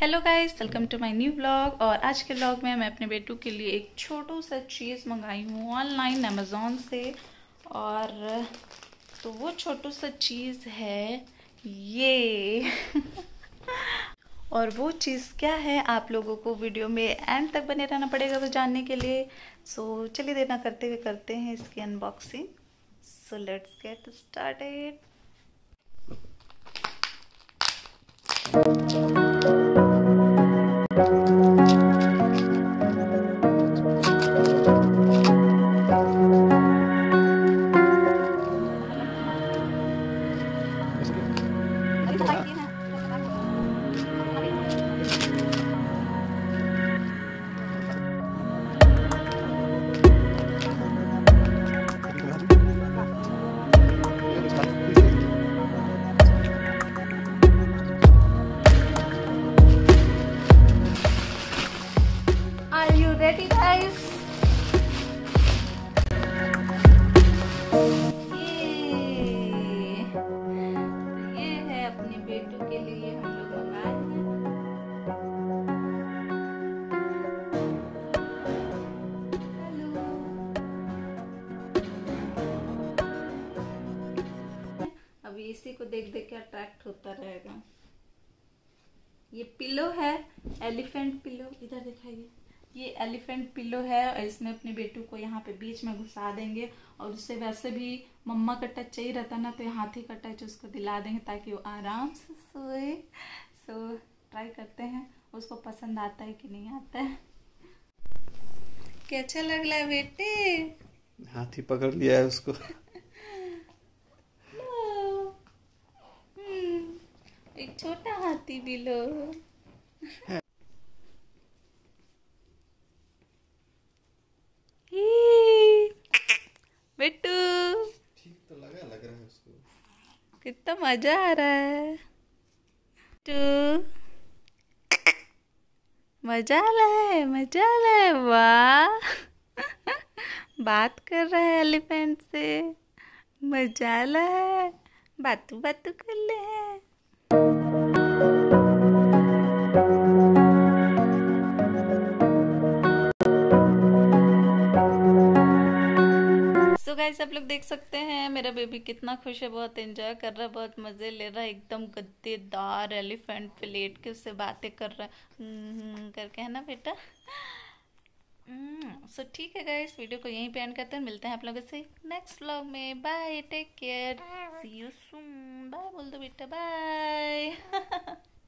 Hello guys, welcome to my new vlog. और आज के व्लॉग में मैं अपने बेटू के लिए एक छोटू सा चीज़ मंगाई हूँ ऑनलाइन अमेज़ोन से। और तो वो छोटू सा चीज़ है ये और वो चीज़ क्या है आप लोगों को वीडियो में एंड तक बने रहना पड़ेगा वो जानने के लिए। सो चलिए देर ना करते हुए करते हैं इसकी unboxing. So let's get started. Are you ready, guys? ये है अपने बेटू के लिए हम लोग मंगाए हैं। अभी इसी को देख देख के अट्रैक्ट होता रहेगा। ये पिलो है, एलिफेंट पिलो। इधर दिखाइए, ये एलिफेंट पिलो है और इसमें अपने बेटू को यहाँ पे बीच में घुसा देंगे। और उससे वैसे भी मम्मा का टच चाहिए रहता ना, तो हाथी का टच उसको दिला देंगे ताकि वो आराम से सोए। सो ट्राई करते हैं उसको पसंद आता है कि नहीं आता है। कैसा लग रहा है बेटे? हाथी पकड़ लिया है उसको। एक छोटा हाथी भी लो। बेटू ठीक तो लग रहा है उसको। कितना मजा आ रहा है। तो मजा आ रहा है, मजा आ रहा है। वाह बात कर रहा है एलिफेंट से, मजा आ रहा है। बातू बातू कर ले हैं। सो गाइस, आप लोग देख सकते हैं मेरा बेबी कितना खुश है, बहुत एंजॉय कर रहा है, बहुत मजे ले रहा है। एकदम गद्देदार एलिफेंट पे लेट के उससे बातें कर रहा है करके, है ना बेटा? सो ठीक है गाइस, वीडियो को यहीं पे एंड करते हैं। मिलते हैं आप लोगों से नेक्स्ट व्लॉग में। Bye, take care, see you soon. Bye बोल दो बेटा, बाय।